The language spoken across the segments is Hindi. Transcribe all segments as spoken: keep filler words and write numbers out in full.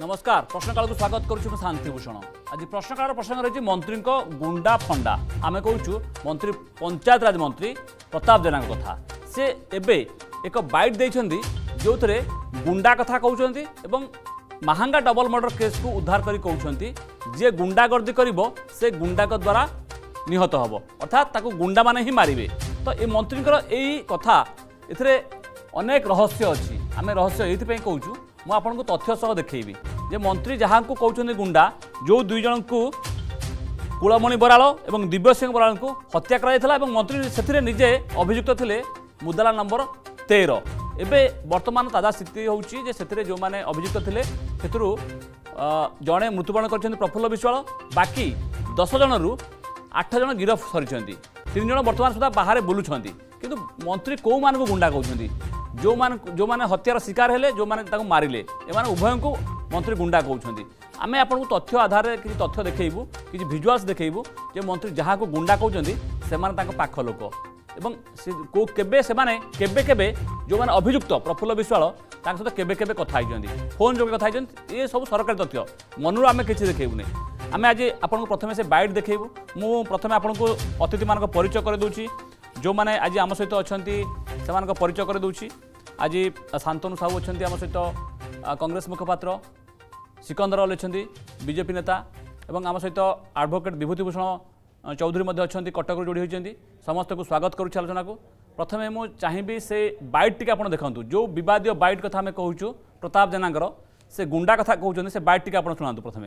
नमस्कार प्रश्नकाल को स्वागत करुछु शांतिभूषण। आज प्रश्नकाल प्रसंग रही मंत्री गुंडा फंडा आम कहूँ मंत्री पंचायत राज मंत्री प्रताप जेना कथा से एबे एक बाइट देइछन्ती जो थे गुंडा कथा कहते महांगा डबल मर्डर केस को उद्धार करी कहते जे गुंडागर्दी करिवो से गुंडा द्वारा निहत हम अर्थात ताको गुंडा माने ही मारिबे। तो ये मंत्री यही कथा ए अनेक रहस्य अच्छी आम रहस्य ये कहूँ मुझे आपको तथ्य सह देखी जे मंत्री जहाँ को कहते गुंडा जो दुई जन को कुलमणि बराल और दिव्य सिंह बराल को हत्या कराइला मंत्री से निजे अभियुक्त थे मुदाला नंबर तेरह। एवं बर्तमान ताजा स्थिति होची से जो मैंने अभियुक्त थे से जड़े मृत्युवरण कर प्रफुल्ल विश्वाल बाकी दस जन रु आठ जन गिरफ सरी तीन जन बर्तमान सुधा बाहर बुलूं किंतु मंत्री कौ मान को गुंडा कहते जो मान जो माने हत्यार शिकार हेले जो माने ताको मारिले एमान उभय को मंत्री गुंडा कहते। आम आपको तथ्य आधार में किसी तथ्य देखू कि भिजुआल्स देखू जे मंत्री जहाँ को गुंडा कहते से पाख लोक एवं को केबे से माने केबे केबे जो माने अभियुक्त प्रफुल्ल विश्वाल सहित केबे केबे कथा फोन जो कथा ये सब सरकारी तथ्य मनू आम किसी देखूनी। आम आज आपको प्रथम से बाइट देखू मु प्रथम आपको अतिथि मान परिचय कर दूची जो मैंने आज आम सहित अच्छा से परिचय कर दूची। आज शांतनु साहू अच्छा आम सहित कांग्रेस मुखपात्र सिकंदर अली अच्छा बीजेपी नेता और आम सहित एडवोकेट विभूतिभूषण चौधरी अच्छा कटक जोड़ी होती समस्त को स्वागत करुच्छ आलोचना को। प्रथम मुझे चाहिए से बाइट टी आप देखूँ जो विवादीय बाइट कथा आम कहूँ प्रताप जेनागर से गुंडा कथा कहते से बाइट टी आप शुणा प्रथम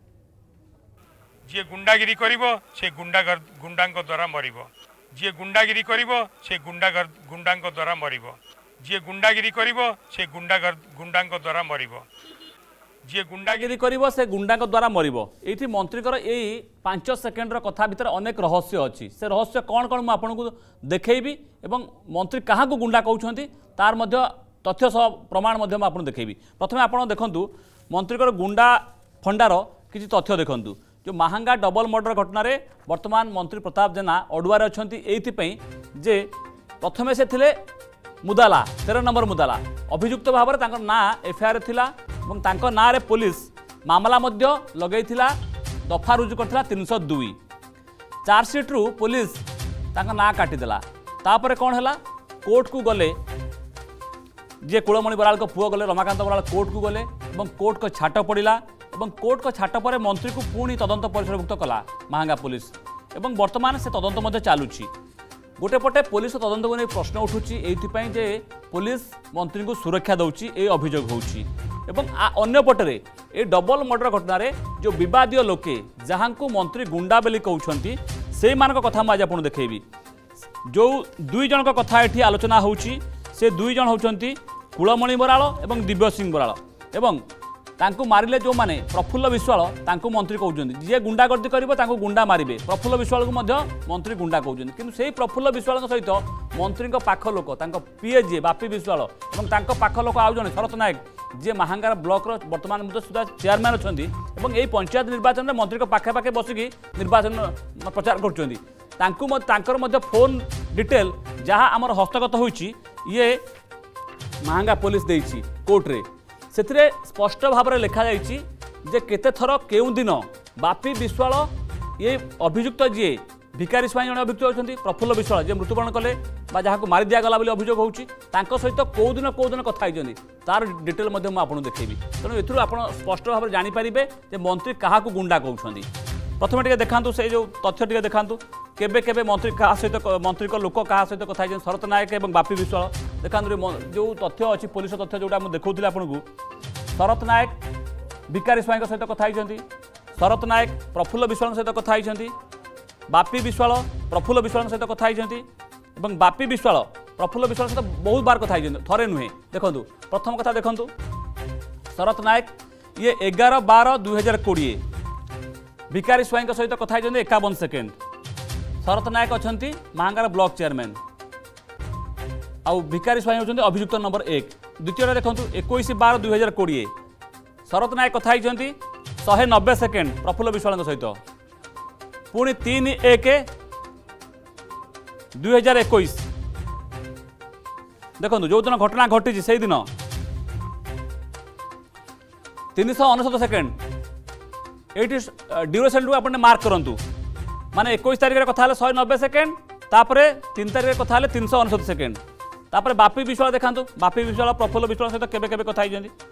जी गुंडागिरी करिवो से गुंडा गुंडा द्वारा मरिबो जी गुंडागिरी करिवो से गुंडा गुंडा द्वारा मरिबो जी गुंडागिरी करिवो से गुंडा गुंडा द्वारा मरिबो जी गुंडागिरी करिवो से गुंडा द्वारा मरिबो। एठी मंत्रीकर यही पांच सेकेंडर कथा भितर अनेक रहस्य अच्छी से रहस्य कौन कौन मुझे आपको देखी एवं मंत्री क्या को गुंडा कहते तार मध्य तथ्य सह प्रमाण आपको देखी। प्रथम आप देखु मंत्रीकर गुंडा फंडार किसी तथ्य देखूँ जो महांगा डबल मर्डर घटना वर्तमान मंत्री प्रताप जेना अडुआर अच्छा ये जे प्रथम से थिले मुदाला तेरह नंबर मुदाला अभियुक्त भाव में ना एफआईआर थिला और तांको ना रे पुलिस मामला मध्य लगेइथिला दफा रुजु करथिला तीन सौ दुई चार्जसीट रु पुलिस तांको ना काटिदेला तापर कौन है कोर्ट को गले जे कुलमणि बराल को पुओ गले रमाकांत बराल कोर्ट को गले और कोर्ट को छाट पड़ा और कोर्ट को छाट पर मंत्री को पुणी तदंत परिसरभुक्त कला महांगा पुलिस एवं वर्तमान से तदंत मध्य चलुची गोटे पटे पुलिस तदंत को नहीं प्रश्न उठुची एइथिपाई जे पुलिस मंत्री को सुरक्षा दउची ए अभियोग होउची एवं अन्य पटरे ए डबल मर्डर घटना रे जो विवादीय लोके जहां को मंत्री गुंडा बेली कहउछंती से मान कथा आज आपन देखैबी। जो दुई जन कथा एठी आलोचना होउची से दुई जन होउछंती कुलमणि बराल एवं दिव्य सिंह बराल एवं तांको मारिले जो माने प्रफुल्ल विश्वाल तांको मंत्री कहउछंती जे गुंडागर्दी करिवो तांको गुंडा मारिबे प्रफुल्ल विश्वाल को मध्य मंत्री गुंडा कहउछंती किंतु सेही प्रफुल्ल विश्वाल सहित मंत्री पाख लोक तांको पीए जे बापी विश्वाल एवं तांको पाख लोक आउ जने शरत नायक जे महांगार ब्लॉक रो वर्तमान मध्य सुधा चेयरमैन अच्छी एवं यही पंचायत निर्वाचन में मंत्री पाखे पाखे बसिकी निर्वाचन प्रचार कर फोन डिटेल जहाँ आमर हस्तगत होइछि ये महांगा पुलिस देइछि कोर्ट रे से स्पष्ट भाव में लिखा जाइछि जे केते थर केउ दिन बापी विश्वाल ये अभियुक्त जी भिकारी स्वाई जन अभियुक्त होती प्रफुल्ल विश्वाल जे मृत्युवरण कले जहाँ को मारी दिगला अभियोग होउछि तांको सहित कौ दिन कौ दिन कथा होइछन्ति तार डिटेल मध्य आपको देखेबी। तेणु एथुरु आपण स्पष्ट भाव में जानीपारे जे मंत्री क्या गुंडा कहउछन्ति। प्रथम टे देखातु से जो तथ्य टे देखातु केबे केबे मंत्री क्या सहित मंत्री को लोक क्या सहित कथा होइछन्ति शरत नायक और बापी विश्वाल देखा जो तथ्य अच्छी पुलिस तथ्य जोटा देखा आपको शरत नायक भिकारी स्वाई सहित कथा होइछन्ति शरत नायक प्रफुल्ल विश्वाल सहित कथा होइछन्ति बापी विश्वाल प्रफुल्ल विश्वाल सहित कथा होइछन्ति एवं बापी विश्वाल प्रफुल्ल विश्वाल सहित बहुत बार कथा होइछन्ति थरे नुहे। देखो प्रथम कथा देखो शरत नायक ये एगार बार दुई हजार कोड़े भिकारी स्वाई सहित कथा होइछन्ति एकावन सेकेंड शरत नायक अच्छा महांगार ब्लॉक चेयरमैन आउ भिकारी स्वाई होती अभियुक्त नंबर एक। द्वितीय देखो इक्कीस बार दुई हजार कोड़े शरत नायक कथा होती शहे नब्बे सेकेंड प्रफुल्ल विश्वाल सहित पुणी तीन एक दुई हजार एक देखो जो दिन घटना घटी से दिन तीन सौ अनसठ सेकेंड ये ड्यूरेशन टू आपने मार्क करूँ माने इक्कीस तारिख कथा शहे नब्बे सेकेंड तापर तीन तारिख कथा तीन सौ अनसठ सेकेंड तापर बापी विश्वाल देखा बापी विश्वाल प्रफुल्ल विश्वाल सहित केबे केबे कथा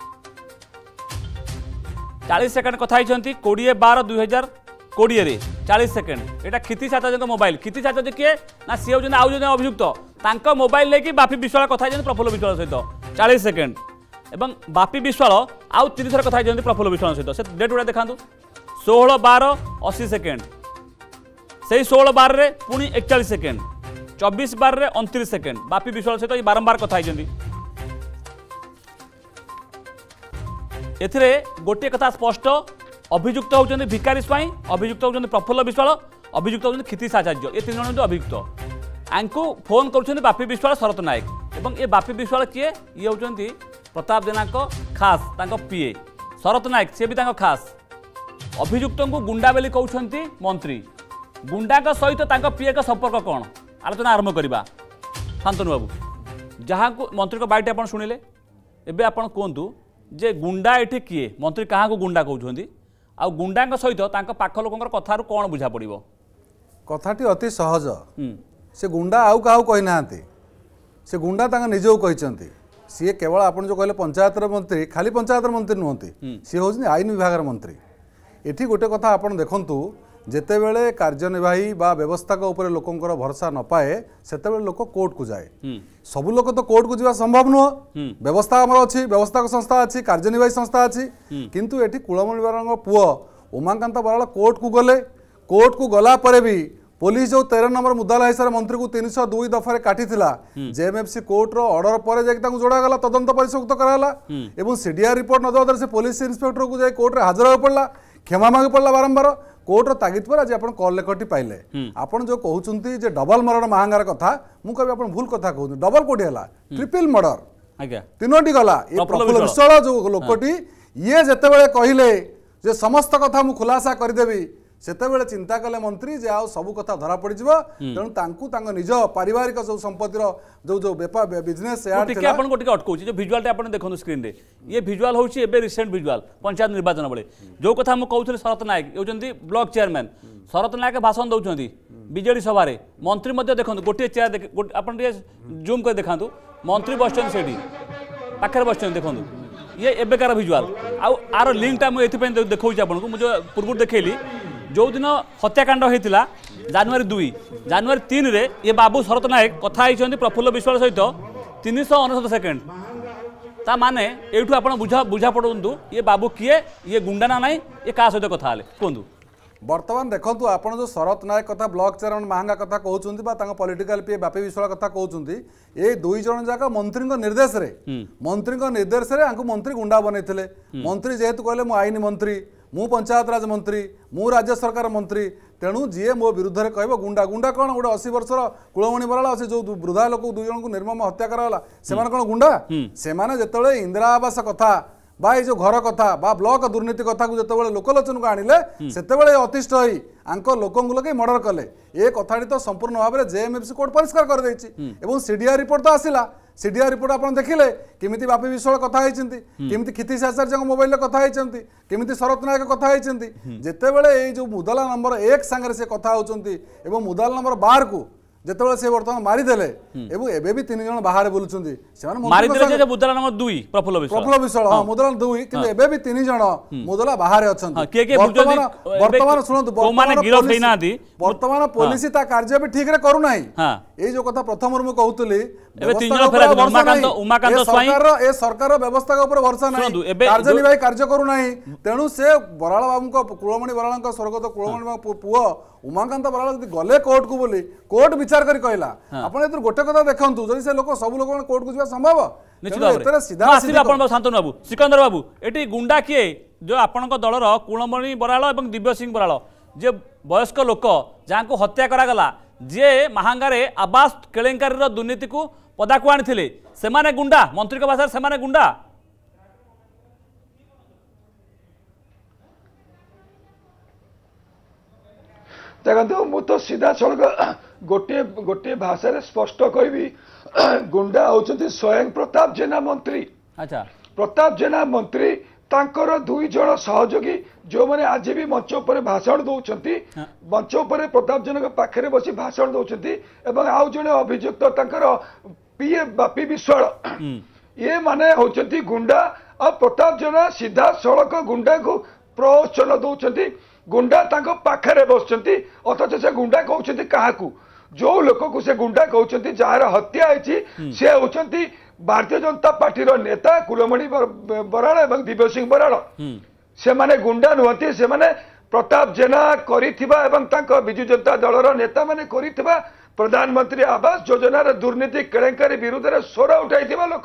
चालीस सेकेंड कथा कोड़े बार दुई हजार कोड़े चालीस सेकेंड यहाँ क्षिति आचार्य मोबाइल क्षिति आचार्य किए ना सी हूँ आउ जन अभियुक्त मोबाइल लेकिन बापी विश्वाल कथा प्रफुल्ल विश्वाल सहित चालीस सेकेंड एवं बापी विश्वाल आउ तीन थर कथा प्रफुल्ल विश्वाल सहित से डेट गुड़ा देखा षोह बार अशी सेकेंड से षोह बार रे पुणी एकचाश सेकेंड चौबीस बार रे उनतीस सेकेंड बापी विश्वाल सहित बारंबार कथा एथिरे गोटे कथा स्पष्ट अभियुक्त होउछन्ति भिकारी स्वाई अभियुक्त होउछन्ति प्रफुल्ल विश्वाल अभियुक्त होउछन्ति क्षितिश आचार्य ये तीन जन अभियुक्त आंकु फोन करुछन्ति बापी विश्वाल शरत नायक एवं ये बापी विश्वाल किए ये होउछन्ति प्रताप जेना को खास तांको पीए शरत नायक से भी तांको खास अभियुक्त को गुंडा बेली कहउछन्ति मंत्री गुंडा का सहित तांको पीए का संपर्क कौन आलोचना आरंभ करवा शांतनु बाबू जहाँ को मंत्री को बाइट आप शुणिले एबे आपण कहतु जे गुंडा एठी किए मंत्री कहाँ को गुंडा कहते आ गुंडा सहित पाख लोक कथार कौन बुझा पड़ो कथाटी अति सहज से गुंडा आउ क्या कहना से गुंडा निजो कहते सी केवल आप जो कहले पंचायत मंत्री खाली पंचायत मंत्री नुहति सी हूँ आईन विभाग मंत्री एठी गोटे कथा आपन देखंतु जेतेबेले कार्यनिर्वाही बा व्यवस्था उपर लोकंकर भरोसा न पाए सेतेबेले लोक कोर्ट को जाए सबु लोक तो कोर्ट को जावा संभव नुह व्यवस्था आमर अच्छी व्यवस्था संस्था अच्छी कार्यनिर्वाही संस्था अच्छी किंतु एठी कुलमणि बराड़ पुओ उमाकांत बराड़ कोर्ट को गले कोर्ट को गला परे भी पुलिस जो तेरह नंबर मुद्दा हिसाब से मंत्री को तीन सौ दुई दफारे काटी जेएमएफसी कोर्ट रो ऑर्डर पर जाके जोड़ागला तदंत परिसुक्त कराला एवं सीडीआर रिपोर्ट न देवा से पुलिस इन्स्पेक्टर को जाए कोर्ट रे हाजिर हो पड़ला क्षमा मांगी पड़ला बारंबार कोर्ट रो तागिद पर आज आपण कॉल लेखटी पाइले आपण जो कहउचंती जे डबल मर्डर महांगार कथा मु कभी आपण भूल कथा कहउ डबल कोठी हला ट्रिपल मर्डर आज्ञा तीनोटी गला ए प्रफुल्ल विश्वाल जो लोकटी ये जेतेबेले कहिले जे समस्त कथा मु खुलासा कर देबी सेतेबेले चिंता कले मंत्री जे आउ सब कथा धरा पड़ जिवो तेणु तांकु तांग निज पारिवारिक जो संपत्तिर जो जो बेपा बिजनेस यार टिके आपण को टिके अटकौची जो विजुअल आपण देखनु स्क्रीन रे ये विजुअल होची एबे रिसेंट विजुअल पंचायत निर्वाचन बेले जो कथा मु कहउथले शरत नायक होचंती ब्लॉक चेयरमैन शरत नायक भाषण दउचंती बीजेडी सभा रे मंत्री मध्ये देखंतु गोटे चेयर आपण टिके जूम कर देखांतु मंत्री बसचन सेठी पाखर बसचन देखंतु ये एबेकार विजुअल आउ आरो लिंक टा मु एथि पे देखौची आपण को मु जो पूर्व देखैली जो दिन हत्याकांड होता जनवरी दुई जनवरी तीन रे ये बाबू शरत नायक कथा होती प्रफुल्ल विश्वाल सहित तीन सौ अनसठ सेकेंड ता माने एठू आप बुझा बुझा पड़ू ये बाबू किए ये गुंडा ना नाई ये क्या सहित कथा कहतु बर्तमान देखु आप जो शरत नायक कथा ब्लॉक चेयरमैन महंगा कथा कहते पॉलिटिकल पी बापी विश्वाल कथा कहते ये दुई जन जाक मंत्री निर्देश रे मंत्री निर्देश रे मंत्री गुंडा बनई मंत्री जेहेतु कहले मु आईन मंत्री मु पंचायत राज मंत्री मु राज्य सरकार मंत्री तेणु जी मो विरुद्ध में कह गुंडा गुंडा कौन गोटे अशी वर्षर कुलमणि बराड़ से जो वृद्धा लोक दुई जन को निर्मम हत्या कराला से कौन गुंडा से जिते इंदिरा आवास कथा बा ये जो घर कथा बा ब्लॉक दुर्नीति कथा को जिते लोकलोचन को आनिले से अतिष्ठ होई आंको लोकों लगे मर्डर कले ये कथाटी तो संपूर्ण भाव में जेएमएफसी कोर्ट परिष्कार कर देछि एवं सीडीआर रिपोर्ट तो आसिला सीडीआर रिपोर्ट आप देखिले किमिति बापी विश्वाल कथा होइचंती किमिति क्षितिश आचार्य मोबाइल कथा होइचंती किमिति शरत नायक कथा होइचंती जेतेबेले ए जो मुदाला नंबर एक संगे से कथा होचंती एवं मुदाला नंबर बारह को जेतेबेले से वर्तमान मारिदेले एवं एबे भी तीन जन बाहर बोलुचंती सेमान मारिदेले जे मुदाला नंबर दुई प्रफुल्ल विश्वाल प्रफुल्ल विश्वाल हां मुदाला दुई किंतु एबे भी तीन जन मुदाला बाहर अछंती के के वर्तमान वर्तमान सुनंतु को माने गिरफ हेना दी वर्तमान पुलिस ता कार्य भी ठीक रे करू नाही हां ए जो कथा प्रथम रू कहउतली एबे तीन जन फेरा उमाकांत उमाकांत स्वाई सरकार ए सरकार व्यवस्था के ऊपर भरोसा नाही कार्यनिर्वाही कार्य करू नाही तेणु से बराळ बाबू को कुलमणि बराळ को स्वर्गत कुलमणि बाबू पुओ उमाकांत बराळ जदि गले कोर्ट को बोली कोर्ट विचार करी कहला आपण एतर गोटे कथा देखंतु जदि से लोक सब लोक कोर्ट को जिवा संभव निश्चित भाव सीधा सीधा आपण शांतनु बाबू सिकंदर बाबू एटी गुंडा किए जो आपणक दलर कुलमणि बराळ एवं दिव्य सिंह बराळ जे वयस्क लोक जहाँ को हत्या करागला जे महांगारे आवास केलेंकारी दुर्नीति को पदाकू आनी से गुंडा मंत्री भाषा से गुंडा देखो मु तो सीधा सड़क गोटे गोटे भाषा स्पष्ट कहि गुंडा होचंती स्वयं प्रताप जेना मंत्री अच्छा प्रताप जेना मंत्री तांकर दुई जन सहयोगी जो मैंने आज भी मंच पर भाषण दौरान मंच पर प्रताप जेना पाखे बसी भाषण दौरान आउ जड़े अभियुक्त तांकर पीए बापी विश्वाल ये माने होचंती गुंडा आ प्रताप जेना सीधा सड़क गुंडा को प्रोत्साहन दौरान गुंडा तांको पाखरे बसचंती अथच से गुंडा कहउछंती काहाकू जो लोक को से गुंडा कहउछंती जार हत्या होती से होचंती भारतीय जनता पार्टी नेता कुलमणि बराड़ एवं दिव्य सिंह बराड़ से माने गुंडा नुहति से माने प्रताप जेना करिथिबा एवं तांको बिजु जनता दलर नेता माने करिथिबा प्रधानमंत्री आवास योजनार दुर्नीति केलेंकारी विरुद्ध रे स्वर उठाइथिबा लोक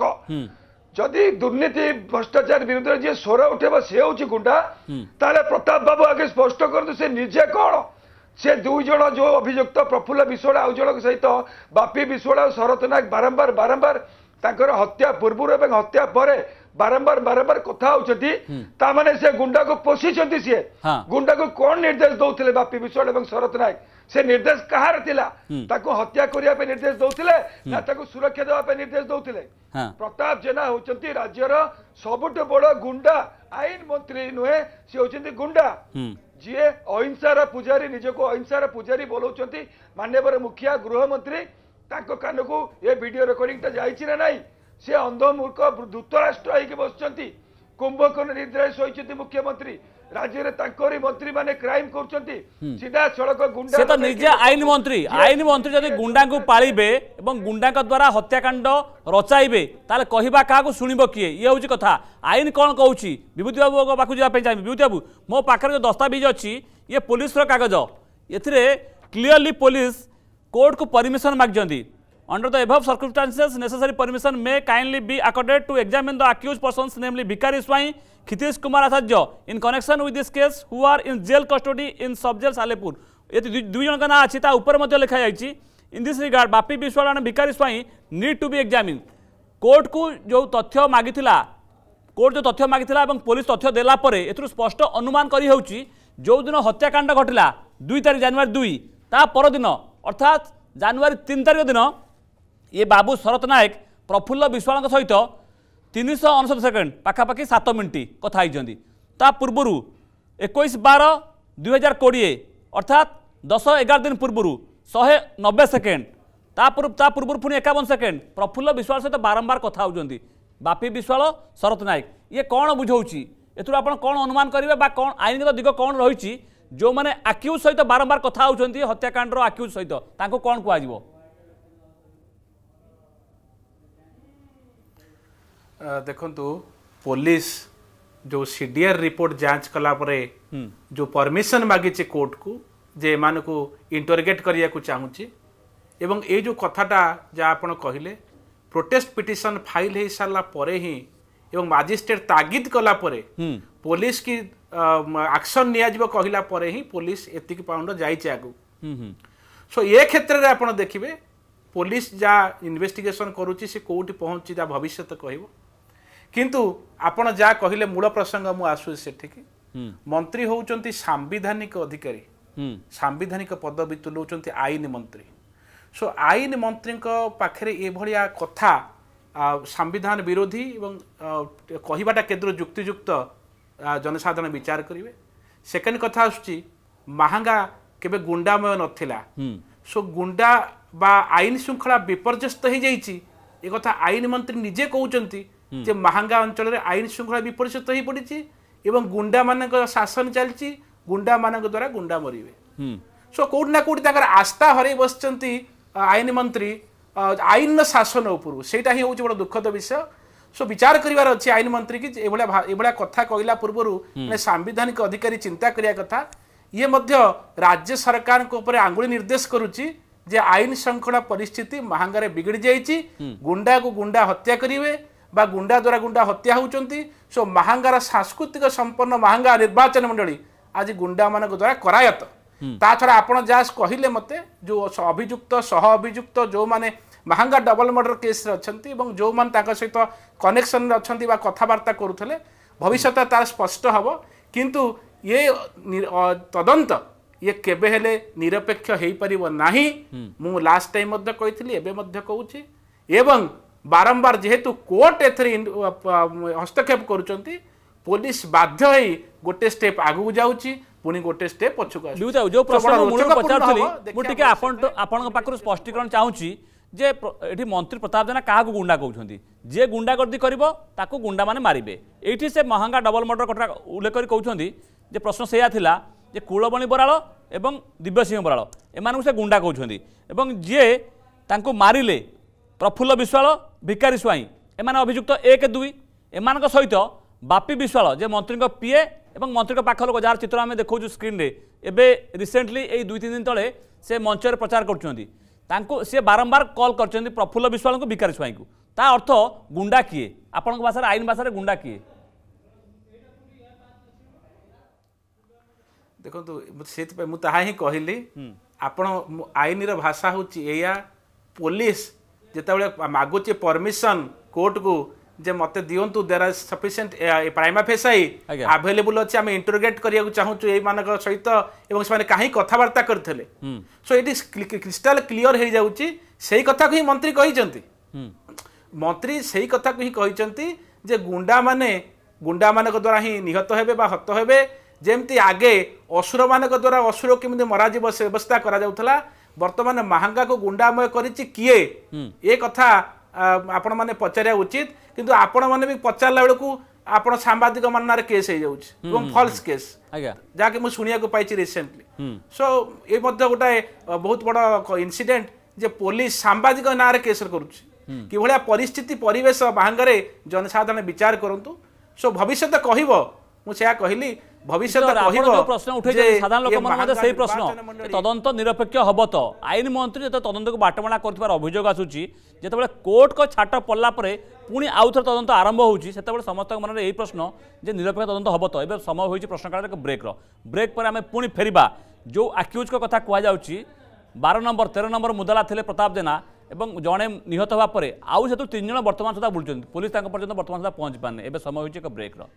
जदि दुर्नीति भ्रष्टाचार विरुद्ध जी स्वर उठेबा से होची गुंडा ताले प्रताप बाबू आगे स्पष्ट करदु से निजे कौन से दुई जन जो अभियुक्त प्रफुल्ल विश्वाल आउ जन सहित बापी विश्वाल शरत नायक बारंबार बारंबार तांकर हत्या पूर्व एवं हत्या पर बारंबार बारंबार कथा होचंती ता माने से गुंडा को पोषिचंती से गुंडा को कौन निर्देश दौथिले बापी विश्वाल एवं शरत नायक से निर्देश कहार थिला ताको हत्या करिया पे निर्देश दौथिले ना ताको सुरक्षा देवा पे निर्देश दौथिले प्रताप जेना होचंती राज्यर सबुठ बड़ गुंडा आईन मंत्री नुहे से होचंती गुंडा जी अहिंसार पुजारी निजको अहिंसार पुजारी बोलौचंती माननीय मुखिया गृह मंत्री ताको कान को ये वीडियो रिकॉर्डिंग ता जाइछि ना नाही से अंधमूर्ख धूतराष्ट्र होइके बसचंती कुंभकर्ण निर्देश होइछंती मुख्यमंत्री राज्य रे तांकोरी मंत्री माने क्राइम करचंती सीधा सड़क गुंडा से तो निजे आईन मंत्री आईन मंत्री जदि गुंडा को पाळिबे एवं गुंडा का द्वारा हत्याकांड रचाइबे ताले कहिबा का को सुनिबो किए ये होची कथा आईन कोन कहूची विभूति बाबू को बाकू जा पे चाहि विभूति बाबू मो पाखर जो दस्तावेज अछि ये पुलिस रो कागज एथिरे क्लियरली पुलिस कोर्ट को परमिशन मागजंती under the above circumstances necessary permission may kindly be accorded to examine the accused persons namely Bhikari Swai Khitish Kumar Acharya in connection with this case who are in jail custody in sub jail Salepur ये दुई जन का ना अच्छी ता ऊपर मध्य लिखा जाइए in this regard Bapi Biswal and Bhikari Swai need to be examined court को जो तथ्य मागिथिला कोर्ट जो तथ्य मागिथिला एवं पुलिस तथ्य देला परे एथुरु स्पष्ट अनुमान करी होउची जो दिन हत्याकांड घटिला दुई तारीख जनवरी दुई ता पर दिन अर्थात जनवरी तीन तारीख दिन ये बाबू शरत नायक प्रफुल्ल विश्वाल सहित तीन सौ अनसठ सेकेंड पाखापाखि सात मिनिट कथा होती ता पूर्वर इक्कीस बार दुई हजार कोड़े अर्थात दस एगार दिन पूर्वर शहे नब्बे सेकेंड ता पूर्व पुणी एकावन सेकेंड प्रफुल्ल विश्वाल सहित बारंबार कथा होती बापी विश्वाल शरत नायक ये कौन बुझाऊँगी एथुर आप कौन अनुमान करेंगे कौन आईनगत दिग कौन रही जो मैंने आक्यूज सहित बारंबार कथा होती हत्याकांड आक्यूज सहित तांको कौन कह देखु पुलिस जो सीडीआर रिपोर्ट जांच कला परे जो परमिशन मागी कोर्ट को जे एमान को इंटरगेट करिया को चाहूची एवं ए जो कथाटा जा आपण कहिले प्रोटेस्ट पिटिशन फाइल हो सारा परे ही एवं मजिस्ट्रेट तागिद कला परे पुलिस की एक्शन निया जिवो कहिला परे ही पुलिस एतिक पाउंड जाइचे आगु सो ये क्षेत्र रे आपण देखिबे पुलिस जा इन्वेस्टिगेशन करूची से कोठी पहुंची जा भविष्य कहबो किंतु आपण जा कहिले मूल प्रसंग मु आसु सेठी मंत्री होउचंती सांविधानिक अधिकारी सांविधानिक पदवी तुलौचंती आईन मंत्री सो आईन मंत्री पाखरे ए भलिया कथा संविधान विरोधी एवं कहिबाटा केद्र युक्तियुक्त जनसाधारण विचार करेंगे सेकेंड कथा आसुची महंगा केबे गुंडामय नथिला सो गुंडा बा आईन श्रृंखला विपर्यस्त हो जाइए एक कथा आईन मंत्री निजे कहते जे महंगा अंचल रे आईन श्रृंखला विपर्यस्त हो पड़ी एवं गुंडा मान शासन चलती गुंडा मान द्वारा गुंडा मरवे सो कौट ना कौट आस्था हर बसचंती आईन मंत्री आईन शासन उपर सेटा ही हूँ बड़ा दुखद विषय सो विचार करिवार अच्छी आईन मंत्री की एभलिया कथा कहला पूर्वर माने सांविधानिक अधिकारी चिंता करिया कथा ये मध्य राज्य सरकार को ऊपर आंगुली निर्देश करुच्ची जे आईन श्रृंखला परिस्थिति महंगारे बिगड़ जाइए गुंडा को गुंडा हत्या करेंगे बा गुंडा द्वारा गुंडा हत्या होचंती सो महंगार सांस्कृतिक संपन्न महंगा निर्वाचन मंडली आज गुंडा मान द्वारा करायत ता छड़ा आपण जा कहले मते जो अभियुक्त सह अभियुक्त जो माने महंगा डबल मर्डर केस रे अछंती एवं जो मान ताका सहित कनेक्शन रे अछंती बा कथावार्ता करूथले भविष्य तार स्पष्ट हबो किंतु ये तदंत ये केबे हेले निरपेक्ष हेई परिबो नाही मु लास्ट टाइम मध्य कहितली एबे मध्य कहूची एवं बारंबार जेहेतु कोर्ट एथरे हस्तक्षेप करूचंती पुलिस बाध्य होई गोटे स्टेप आगु जाउची पुणी गोटे स्टेप पछुक आसु बिउता जो प्रश्न मु पचारथली मु टिके आपन आपन पाखरु स्पष्टीकरण चाहूची जे एठी मंत्री प्रताप जेना काहाकू गुंडा कहउछंती जे गुंडागर्दी करिवो ताकू गुंडा माने मारिबे एठी से महंगा डबल मर्डर कथा उल्लेख करी कहउछंती जे प्रश्न सेया थिला जे कुलबणी बराळ एवं दिव्यसिंह बराळ एमानकू से गुंडा कहउछंती एवं जे तांकू मारिले प्रफुल्ल विश्वाल भिकारी स्वाई एमाने अभियुक्त एक दुई एमानक सहित बापी विश्वाल जे मंत्री पीए एवं मंत्री पाख लोक जार चित्र आम देखा स्क्रीन रे एबे रिसेंटली यही दुई तीन दिन तले से मंच प्रचार कर सी बारंबार कॉल कर प्रफुल्ल विश्वाल को भिकारी स्वाई को ता अर्थ गुंडा किए आपण भाषा आईन भाषा गुंडा किए देखो से ही कहली आपण आईन भाषा हूँ पुलिस जिते मागुचे परमिशन कोर्ट को जे मते दियंतु there are sufficient prima facie available अछि हम इंटरोगेट करिया चाहू ए मानक सहित एवं से माने काहे कथावार्ता करथले so it is crystal clear हे जाउची सेही कथा को ही मंत्री कहिचंती मंत्री सेही कथा को ही कहिचंती जे गुंडा माने गुंडा मानक द्वारा ही निहत हेबे बा हत हेबे जेमती आगे असुर मानक द्वारा असुर केमिति मरा जीव व्यवस्था करा जाउथला वर्तमान महंगा को गुंडामय करिछि किए ए कथा आपण माने पचारिया उचित किंतु आपण माने भी पचारला बेल को आपण सांबादिक माननार केस हे जाउछि एवं फॉल्स केस आज्ञा जाके मु सुनिया को पाइछि रिसेंटली सो ए मध्ये गोटाए बहुत बड़ इंसिडेंट जे पुलिस सांबादिक नारे केस करूछि कि भलिया परिस्थिति परिवेश महंगारे जनसाधारण विचार करंतु सो भविष्य कहबो मु सेया कहली भविष्य प्रश्न उठे साधारण लोक मन से प्रश्न तदंत निरपेक्ष हम तो आईन मंत्री जो तदंत को बाटमाणा कर अभियोग आसूची जिते कोर्ट को छाट पड़ला पुणी आउ थे तदंत आरंभ होती समस्त मन में यही प्रश्न जे निरपेक्ष तदंत हम तो ये समय हो प्रश्नकाल एक ब्रेक्र ब्रेक पर आम पुणी फेरवा जो आक्यूज को कथा कहुच्छी बार नंबर तेरह नंबर मुदला थे प्रताप जेना एवं जड़े निहत हवा आउ से तीन जन बर्तमान सुधा बुलूँ पुलिस पर्यटन बर्तमान सुधा पहुँच पारने ए समय हो एक ब्रेक्र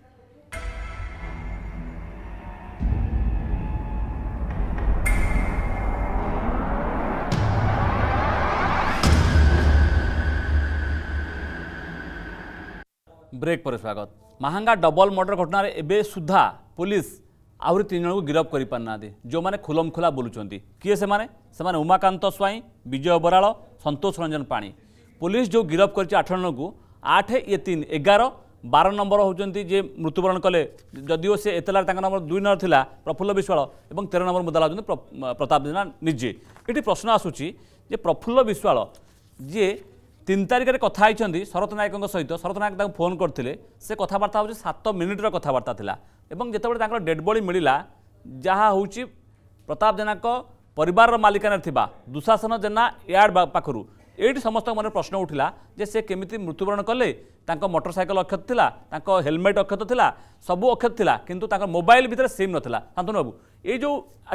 ब्रेक पर स्वागत महंगा डबल मर्डर घटना एबे सुधा पुलिस आहरी तीन जन को गिरफ्त कर पारना जो मैंने खुलम खुला बोलुंट किए से माने से माने उमाकांत स्वाई विजय बराड़ संतोष रंजन पाणी पुलिस जो गिरफ्त कर आठ जन को आठ ये तीन एगार बार नंबर होती जे मृत्युवरण कले जदिओ से एतलार नंबर दुई नंबर थिला प्रफुल्ल विश्वाल और तेरह नंबर मुदाला होती प्रताप जेना निजे ये प्रश्न आसूची जे प्रफुल्ल विश्वाल जी तीन तारिख में कथा होती शरत नायक सहित शरत नायक फोन करते से कथबार्ता हूँ सात मिनिट्र कथबार्ता था जिते डेड बॉडी मिलला जहाँ हूँ प्रताप जेना परिवार मालिकाना थिबा दुशासन जेना यार्ड पाखरु ये समस्त मन प्रश्न उठिला जे से केमिति मृत्युवरण कले मोटरसाइकेल अक्षत थिला हेलमेट अक्षत थिला सबू अक्षत थिला किंतु तांको मोबाइल भितर सिम नथिला शांतनु बाबू ये जो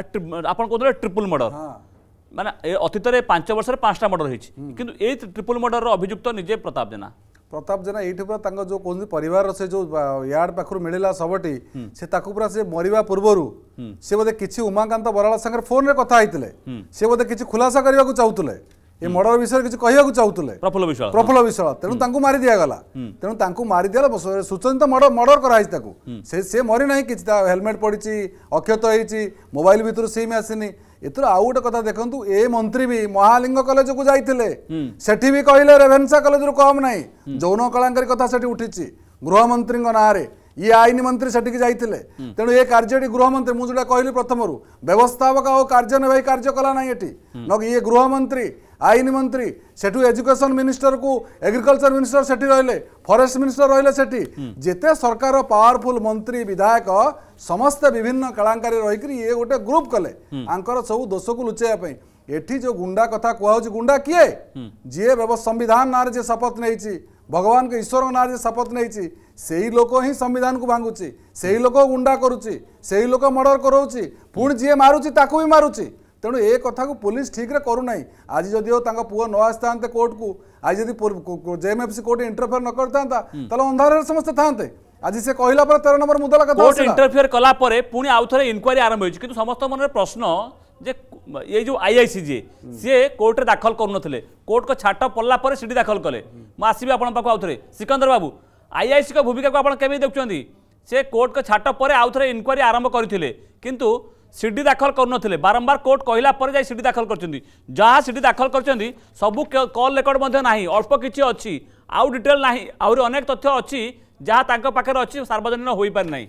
आपण कहते ट्रिपल मर्डर माने अतीत पांच वर्ष पांचटा मर्डर होती किंतु ए ट्रिपल मर्डर अभियुक्त निजे प्रताप जेना प्रताप जेना ये जो कहते परिवार से जो यार्ड पाखर मिलला सबटी से ताकू पूरा से मरिबा पूर्वरु से बोधे किछि उमाकांत बराड़ संगे फोन रे कथा होइतिले से बोधे किछि खुलासा करबा को चाहूतले ए मर्डर विषय किछि कहया को चाहूतले प्रफुल्ल विश्वाल प्रफुल्ल विश्वाल तेनु तांकू मारि दिया गला तेनु तांकू मारि दिया सूचना तो मर्डर मर्डर कराई ताकू से से मरि नाही किछि हेलमेट पड़िछि अक्षत होइछि मोबाइल भितर सिम आसिनी एथर आउ गोटे कथा देखंतु ए मंत्री भी महालिंग कॉलेज को जाइतिले सेठी भी कहले रेभेन्सा कॉलेज रु कम नाही जौन कलांकारी कथा सेठी उठिछि गृह मंत्री ना रे ये आईन मंत्री सेठी जाइतिले तेणु ए कार्यटी गृह मंत्री मु जोटा कहली प्रथमरु व्यवस्थापक और कार्यनिर्वाही कार्य कला नाही एठी न ये गृह मंत्री आईन मंत्री सेठू एजुकेशन मिनिस्टर को एग्रीकल्चर मिनिस्टर सेठी रहले फॉरेस्ट मिनिस्टर रहले सेठी जेते सरकार पावरफुल मंत्री विधायक समस्त विभिन्न कलांकारी रही ये गोटे ग्रुप कले आंकर सब दोष को लुचेया पई एठी जो गुंडा कथा कहू गुंडा किए जी संविधान ना जे शपथ नहीं भगवान के ईश्वर ना जे शपथ नहीं से ही लोक ही संविधान को भांगुची से ही लोक गुंडा करुची से ही लोक मर्डर कराउची पुणी जी मारुची ताकू भी मारुची तेणु ए कथा को पुलिस ठीक रे करू नाही आज जदिओ तांका पुओ न आस्ता कोर्ट को आज जदि जेएमएफसी कोर्ट इंटरफेयर न करता ताले अंधार समस्त थांते आज से कहला पर तेरह नंबर मुद्दा कथा कोर्ट इंटरफेयर कला परे पुणी आउ थरे इंक्वायरी आरंभ होइछि किंतु समस्त मन प्रश्न जे ये जो आईआईसी जे सी कोर्ट रे दाखल करू नथिले कोर्ट को छाट पड़ला पर सीडी दाखल कले म आसीबे आपण पाखु आउ थरे सिकंदर बाबू आईआईसी को भूमिका को आपण केबे देखुचंदी से कोर्ट के छाट पर आउ थे इनक्वारी आरंभ करते किंतु सीडी दाखल करुनथिले बारंबार कोर्ट कहला पर जाई सीडी दाखल करछंती जहाँ सीडी दाखल करछंती सबु कॉल रेकॉर्ड मध्य नाही अल्प किछि अछि आउ डिटेल नाही आउर अनेक तथ्य अछि जहाँ तांको पाखरे अछि सार्वजनिक होई पार नाही।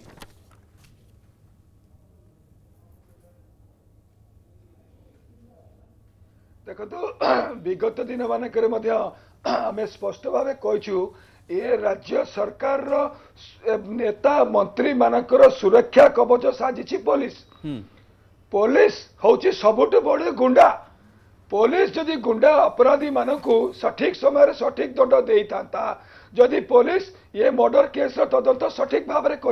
देखो तो विगत दिन मानकर मध्य आमे स्पष्ट भाव कहूँ ए राज्य सरकार रो नेता मंत्री मानकर सुरक्षा कवच साजिछि पुलिस पुलिस हूँ सबुठ बड़े गुंडा पुलिस जदि गुंडा अपराधी मानक सठिक समय सठिक दंड दे था जदि पुलिस ये मर्डर केस तदंत सठिक भाव में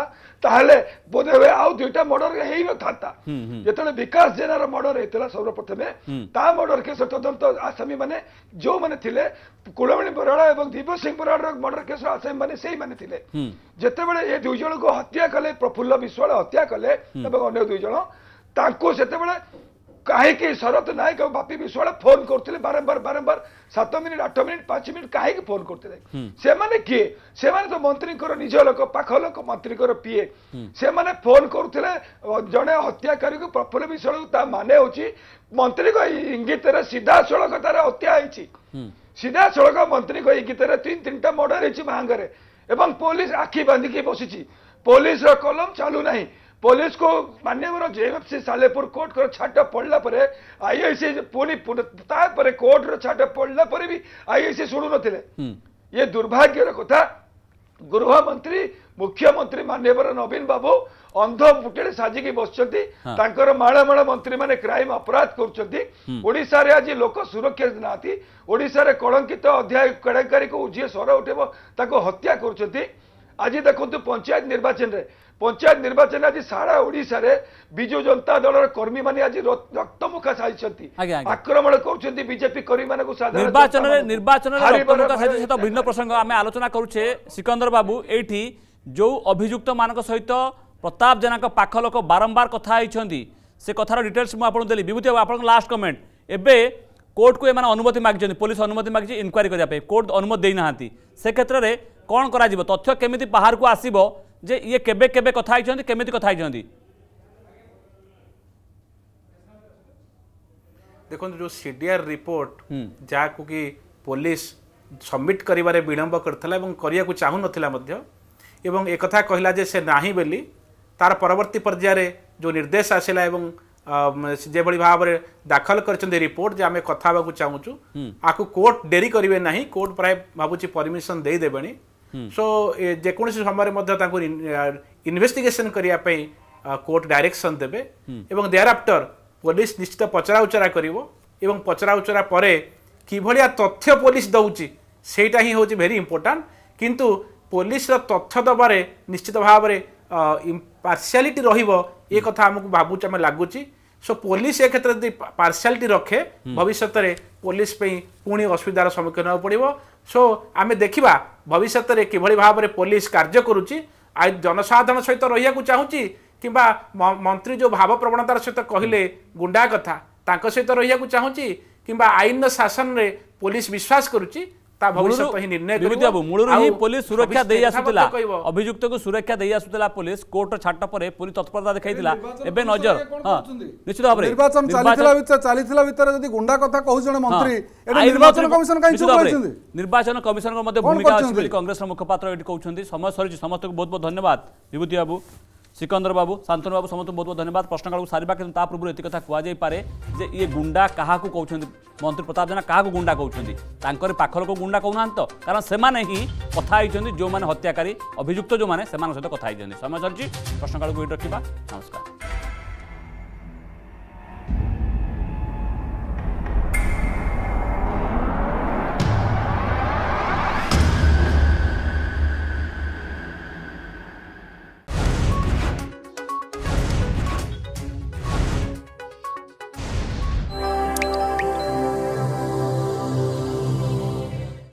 कर बोधे हुए आउ दुईटा मर्डर हो था जो विकास जेनार मर्डर होता सर्वप्रथमे ता मर्डर केस तदंत आसामी माने जो माने थिले कुलमणि बराड़ा और दिव्य सिंह बराड़ मर्डर केस आसामी माने से माने थिले जेतेबेले ये दुई जन को हत्या कले प्रफुल्ल विश्वाल हत्या कले और अन्य दुई जन तांको सेतेबेले कहीं शरत नायक और बापी विश्वाल फोन करते बारंबार बारंबार सात मिनिट आठ मिनिट पांच मिनिट कहीं फोन करते से माने किए से माने तो मंत्री निज लोक पाख लोक मंत्री पीए से माने फोन करते जड़े हत्याकारी को प्रफुल्ल विश्वाल माने होची मंत्री को इंगित सीधा सड़क तार हत्या होती सीधा सड़क मंत्री को इंगित तीन तीन टा मर्डर होती महांगरे एवं पुलिस आखि बांधिकी बसी पुलिस कलम चालू ना पुलिस को मान्यवर जेएफसी सालेपुर कोर्ट को छाट पड़ला परे आईआईसी पुणी तापर कोर्ट रो छाट पड़ला परे भी आईआईसी शुणु नथिले ये दुर्भाग्यर कथा गृह मंत्री मुख्यमंत्री मान्यवर नवीन बाबू अंध फुटेड़े साजिकी बसचंती तांकर माळ माळ मंत्री माने क्राइम अपराध करचंती ओडिसा रे आज लोक सुरक्षा नाती ओडिसा रे कलंकित अध्याय कड़ाकारी को जे स्वर उठेबो ताको हत्या करचंती आज देखंतु पंचायत निर्वाचन रे पंचायत निर्वाचन आज सारा ओडिसा रे बिजु जनता दल कर्मी माने आज रक्तमुखा साजिछंती आक्रमण करछंती बीजेपी कर्मी माने साधारण निर्वाचन रे निर्वाचन रे रक्तमुखा साजिछ तो भिन्न प्रसंग आमे आलोचना करूछे सिकंदर बाबू एठी जो अभियुक्त मानक सहित प्रताप जेना पाख लोक बारंबार कथा होइछंती से कथार डिटेल्स मु आपन देली विभूति आपन लास्ट कमेंट एबे कोर्ट को एमान अनुमति मागिछंती पुलिस अनुमति मागिछि इनक्वारी करिया पे कोर्ट अनुमति देई नाहांती से क्षेत्र रे कोन करा जिवो तथ्य केमिति बाहर को आसीबो जे ये केबे केबे कथा होइछंती केमिति कथा होइछंती देखो जो सीडीआर रिपोर्ट जा को कि पुलिस सबमिट करिवारे विलंब करथला एवं करिया को चाहू नथिला मध्य एवं एक कथा कहला जे से नाही बेली तार परवर्ती पर्याय रे जो निर्देश आसिला एवं जे भली भाव रे दाखल करछन रिपोर्ट जे आमे कथा बाकू चाहूछु आकु कोर्ट डेरी करिवे नाही कोर्ट प्राय भाबुची परमिशन देई देबेनी सो जे कोनसी समय मध्य ताकू इन्वेस्टिगेशन करिया पे कोर्ट डायरेक्शन देबे एवं देयर आफ्टर पुलिस निश्चित पचरा उचरा करिवो एवं पचरा उचरा परे कि भलिया तथ्य पुलिस दउची सेटा ही होची वेरी इंपोर्टेंट किंतु पुलिस रो तथ्य दबारे निश्चित भाव रे पार्शियालिटी रहिबो ए कथा हमकु भाबुच हम लागुची सो पुलिस ए क्षेत्र यदि पार्शियालिटी रखे भविष्य रे पुलिस पे पुणी असुविधार सम्मुखीन हो पड़िबो सो आमे देखिबा भविष्य रे किभली भाव रे पुलिस कार्य करूची आ जनसाधारण सहित रहिया को चाहूची किंबा मंत्री जो भाव प्रवणतार सहित कहले गुंडा कथा तांको सहित रहिया को चाहूची किंबा आईन शासन रे पुलिस विश्वास करूची ता भविष्य ही निर्णय बाबू मूल ही पुलिस सुरक्षा दे आसुतला अभियुक्त को सुरक्षा दे आसुतला पुलिस कोर्ट छाट पर पुलिस तत्परता देखाइतिला एबे नजर हां निश्चित भाबरे निर्वाचन चालिथिला भीतर चालिथिला भीतर जदी गुंडा कथा कहू जने मंत्री एटा निर्वाचन कमिशन काई चुप होइछिंदी निर्वाचन कमिशन को मध्ये भूमिका अछि कांग्रेस मुखपात्र एटी कहउछंदी समय सरी समस्त को बहुत बहुत धन्यवाद विभूति बाबू सिकंदर बाबू शांतनु बाबू समस्त बहुत बहुत धन्यवाद प्रश्नकाल को सारिबा कि ता पूर्व एति कथा कुआ जाई पारे जे ये गुंडा काहा को कहउछंदी मंत्री प्रताप जेना काहा को गुंडा कहउछंदी तांकर पाखर को गुंडा कहउनान तो कारण से माने ही कथा आइछंदी जो माने हत्याकारी अभियुक्त जो माने से मान सहित कथा आइछंदी समय सरजी प्रश्नकाल को एटी रखिबा नमस्कार।